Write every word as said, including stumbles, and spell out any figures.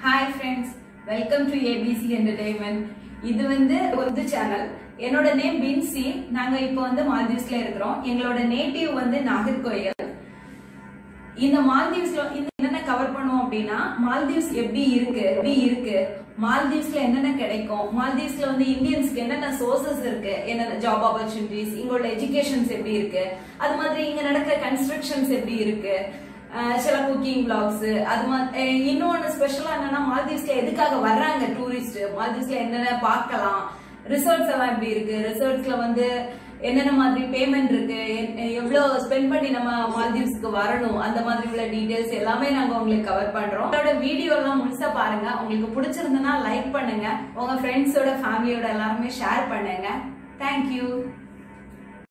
Hi friends, welcome to A B C Entertainment. இது வந்து ஒரு சேனல். என்னோட நேம் பின்சி. நாங்க இப்போ வந்து மால்தீவ்ஸ்ல இருக்கிறோம். எங்களோட நேட்டிவ் வந்து நாகர்கோயில். இந்த மால்தீவ்ஸ்ல என்னென்ன கவர் பண்ணுவோம் அப்படின்னா மால்தீவ்ஸ் எப்படி இருக்கு எப்படி இருக்கு மால்தீவ்ஸ்ல என்னென்ன கிடைக்கும், மால்தீவ்ஸ்ல வந்து இந்தியன்ஸ்க்கு என்னென்ன சோர்சஸ் இருக்கு, என்னென்ன ஜாப் ஆப்பர்ச்சுனிட்டிஸ், இங்களோட எஜுகேஷன்ஸ் எப்படி இருக்கு, அது மாதிரி இங்க நடக்கிற கன்ஸ்ட்ரக்ஷன்ஸ் எப்படி இருக்கு, சில குக்கிங் பிளாக்ஸ், அது மாதிரி இன்னொன்னு ஸ்பெஷலா என்னன்னா மால்தீவ்ஸ்ல எதுக்காக வர்றாங்க டூரிஸ்ட், மால்தீவ்ஸ்ல என்னென்ன பார்க்கலாம், ரிசோர்ட்ஸ் எல்லாம் எப்படி இருக்கு, ரிசோர்ட்ஸ்ல வந்து என்னென்ன மாதிரி பேமெண்ட் இருக்கு, எவ்வளவு ஸ்பெண்ட் பண்ணி நம்ம மால்தீவ்ஸ்க்கு வரணும், அந்த மாதிரி உள்ள டீடைல்ஸ் எல்லாமே நாங்க உங்களுக்கு கவர் பண்றோம். உங்களோட வீடியோ எல்லாம் முழுசா பாருங்க. உங்களுக்கு பிடிச்சிருந்தனா லைக் பண்ணுங்க, உங்க ஃப்ரெண்ட்ஸோட ஃபேமிலியோட எல்லாருமே ஷேர் பண்ணுங்க. தேங்க்யூ.